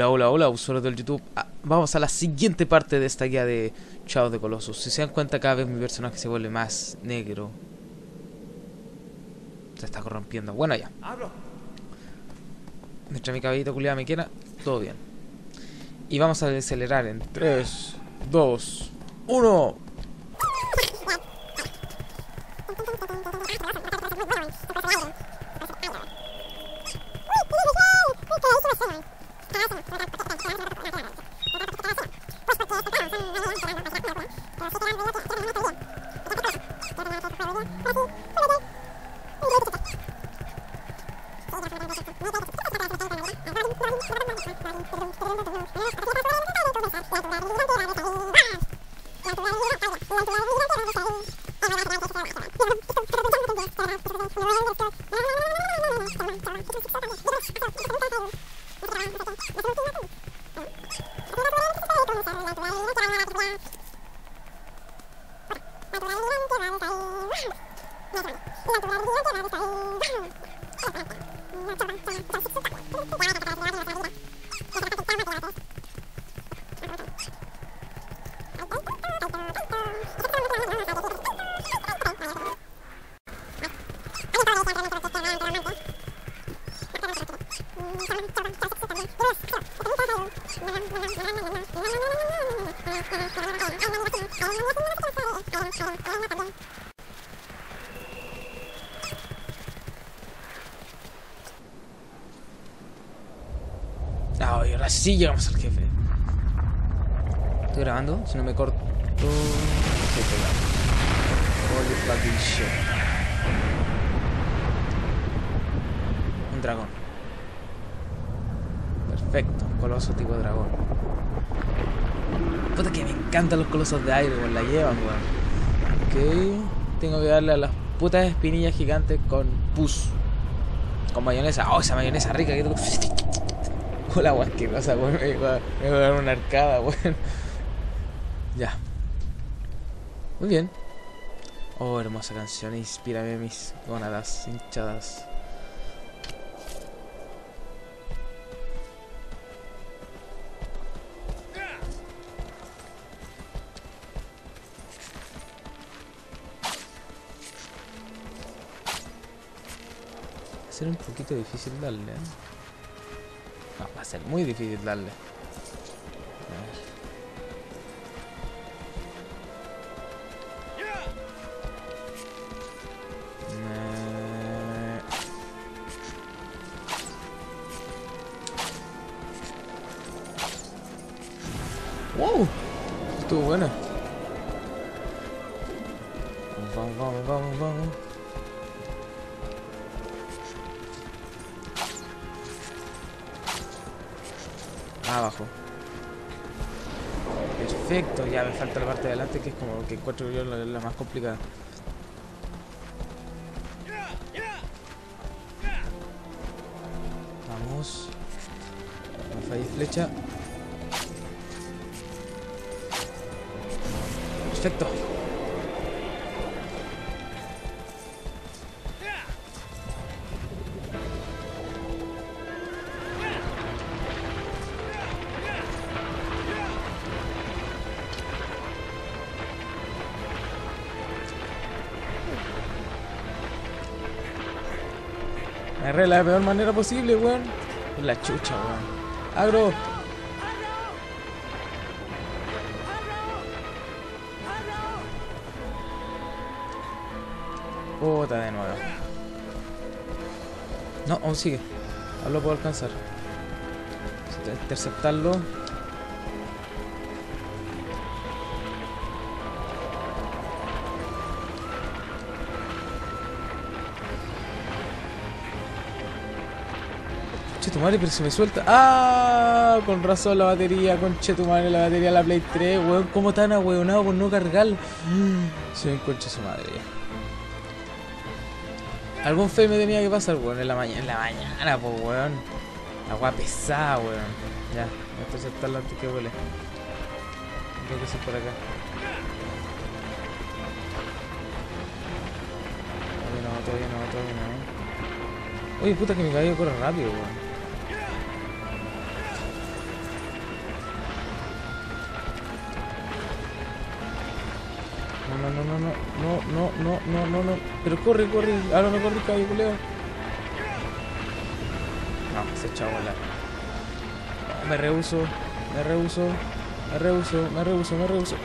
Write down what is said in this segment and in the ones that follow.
Hola, hola, hola, usuarios del YouTube. Vamos a la siguiente parte de esta guía de Shadow of the Colossus. Si se dan cuenta, cada vez mi personaje se vuelve más negro. Se está corrompiendo. Bueno, ya. Mientras mi caballito culiado me quiera, todo bien. Y vamos a acelerar en 3, 2, 1. Y ahora sí llegamos al jefe. Estoy grabando, si no me corto. Estoy pegando. Holy fucking shit. Un dragón. Perfecto, un coloso tipo dragón. Puta que me encantan los colosos de aire, weón, la llevan, weón. Ok, tengo que darle a las putas espinillas gigantes con pus. Con mayonesa. Oh, esa mayonesa rica que tengo. Hola, weón, qué cosa, weón. Me voy a dar una arcada, weón. Ya. Muy bien. Oh, hermosa canción. Inspírame mis gónadas hinchadas. Va a ser un poquito difícil darle, ¿eh? No, va a ser muy difícil darle. A ver. ¡Wow! Estuvo buena. Vamos, vamos, vamos, vamos. Abajo. Perfecto, ya me falta la parte de adelante que es como que encuentro yo la más complicada. Vamos. No falle flecha. Perfecto. Me agarré de la peor manera posible, weón. La chucha, weón. Agro. Puta de nuevo. No, aún sigue. Aún lo puedo alcanzar. Interceptarlo. Chetumare, pero se me suelta. ¡Ah! Con razón la batería, con chetumare, la batería de la Play 3, weón. ¿Cómo tan ahueonado por no cargar? Se me enconcha su madre. Algún fail me tenía que pasar, weón, en la mañana, pues, weón. La agua pesada, weón. Ya, voy a interceptarlo antes que huele. Creo que es por acá. Todavía no. Oye, puta, que mi caballo corre rápido, weón. no, no, no, no, no, no, no, no, no. Pero corre, corre. Ahora no corre, caballo, culeo. No, se echó a volar. No, me rehuso, me rehuso, me rehuso, me rehuso, me rehuso.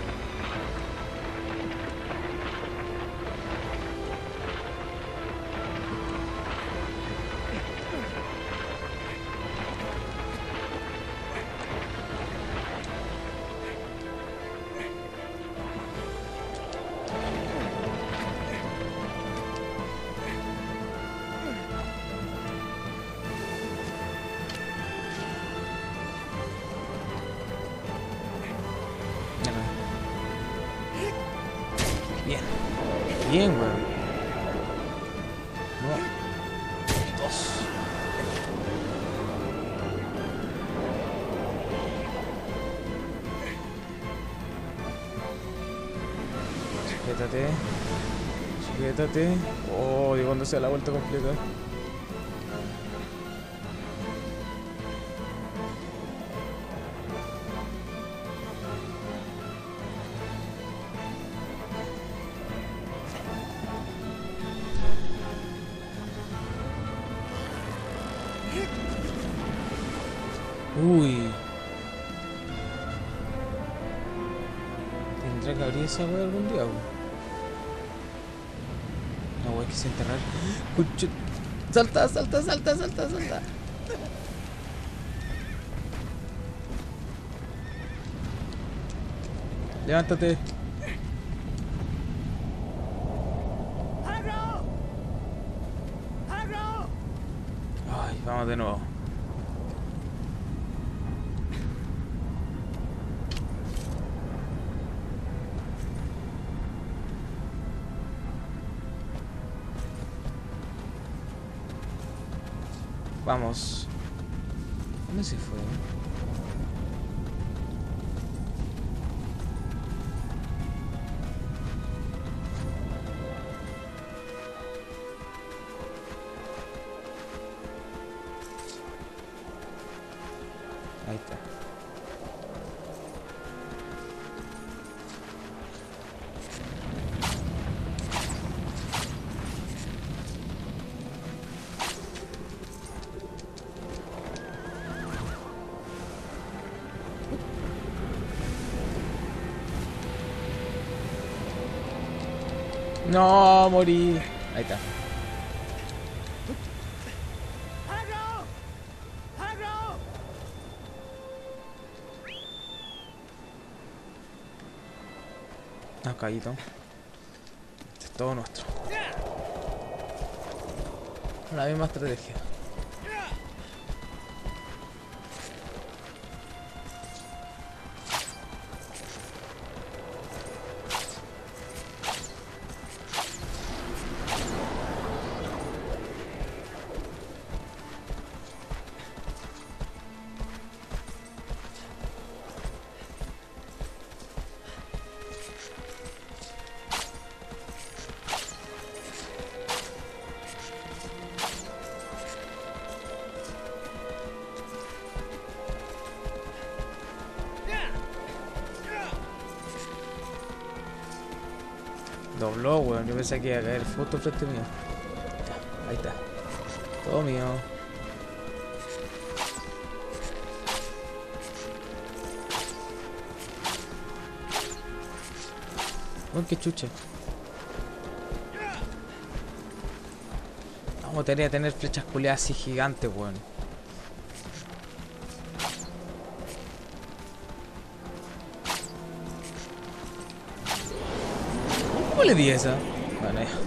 Bien. Bien, weón. No. Dos. Sujétate. Sujétate. Oh, y cuando sea la vuelta completa. Uy. ¿Tendrá que abrir esa wea algún día, weón? No, wey, que se enterrar. Cucho. Salta, salta, salta, salta, salta. Levántate. Ay, vamos de nuevo. Vamos. ¿Dónde se fue? Ahí está. No, morí. Ahí está. Ah, caído. Este es todo nuestro. La misma estrategia. Dobló, weón. Yo pensé que iba a caer justo frente mío. Ya, ahí está. Todo mío. Uy, qué chucha. Vamos a tener flechas culeadas así gigantes, weón. ¿Cómo le di esa? Bueno, ya.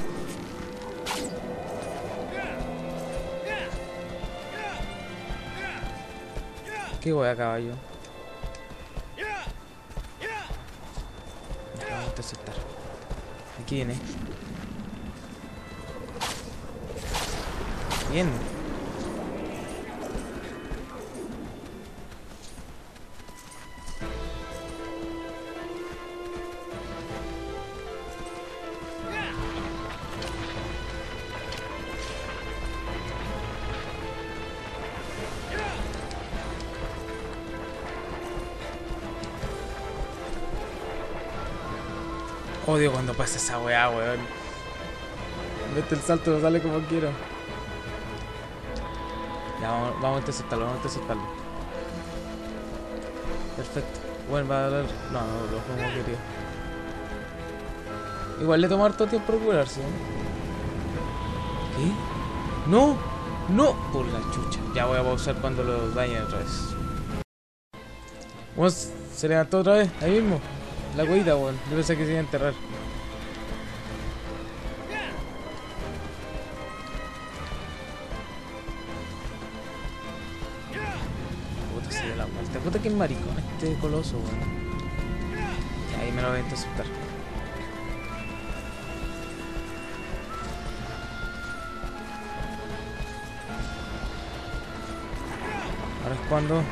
¿Qué voy a caballo? Vamos a interceptar. Aquí viene. Bien. Odio cuando pasa esa weá, weón. Vete el salto, no sale como quiero. Ya, vamos a interceptarlo, vamos a interceptarlo. Perfecto. Bueno, va a dar... No, no, lo como quería. Igual le toma harto tiempo recuperarse, ¿eh? ¿Qué? ¡No! ¡No! Por la chucha. Ya voy a pausar cuando lo dañe otra vez. Bueno, se levantó otra vez, ahí mismo. La cuevita, weón. Yo pensé que se iba a enterrar. Puta, se dio la vuelta. Puta que maricón este coloso, weón. Ahí me lo voy a interceptar. Ahora es cuando...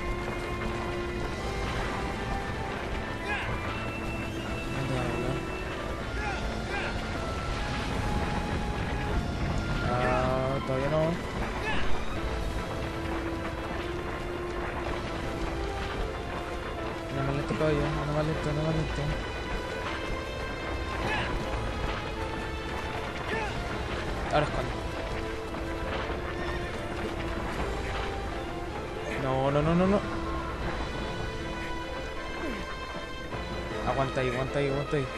Todavía no. No más lento todavía, no más lento, no más lento. Ahora es cuando. No, no, no, no, no. Aguanta ahí, aguanta ahí, aguanta ahí.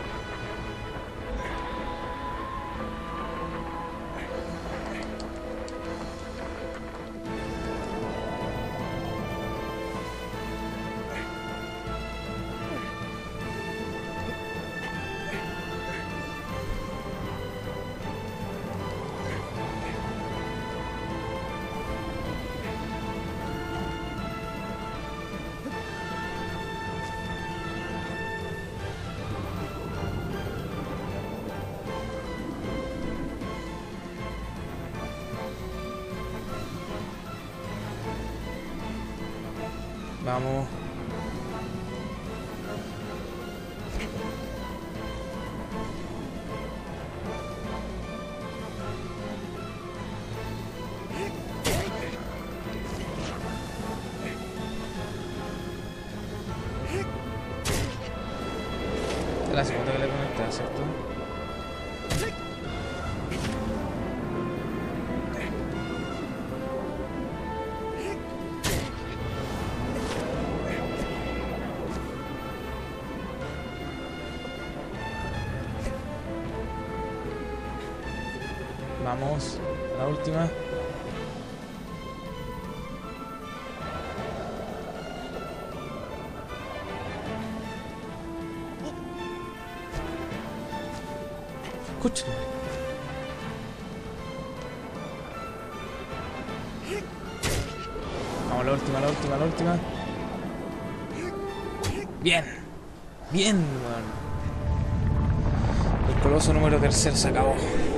Vamos. Es la segunda que le conecté, ¿cierto? Vamos, la última. Escúchalo. Vamos, la última, la última, la última. Bien. Bien, weón. El coloso número 3 se acabó.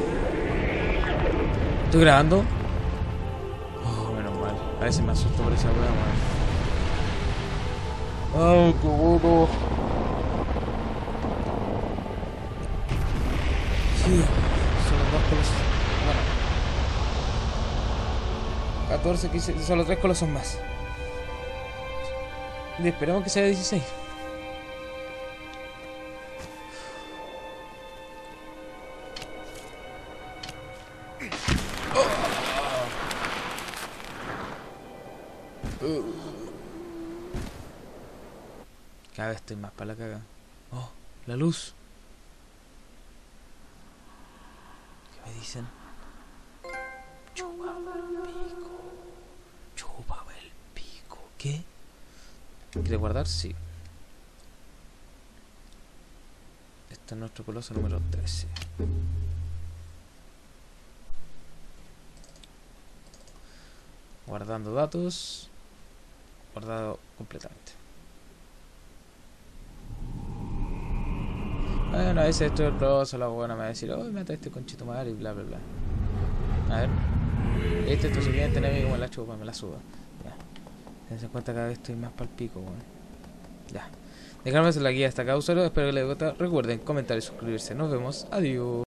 ¿Estoy grabando? Oh, menos mal. A veces me asusto por esa weá, weón. ¡Ay, qué bueno! Sí, son los dos colosos. Bueno. 14, 15, son los 3 colosos más. Y esperemos que sea 16. Cada vez estoy más para la caga. Oh, la luz. ¿Qué me dicen? Chúpame el pico. Chúpame el pico. ¿Qué? ¿Quiere guardar? Sí. Este es nuestro coloso número 13. Guardando datos. Guardado completamente. Bueno, a veces esto es el coloso, la buena me va a decir, oh, mata a este conchito madre y bla bla bla. A ver. Este es tu siguiente enemigo, me la chupa, me la suba. Ya. Tense en cuenta que cada vez estoy más pa'l pico, weón. Ya. Dejadme hacer la guía hasta acá, usuario. Espero que les guste. Recuerden comentar y suscribirse. Nos vemos. Adiós.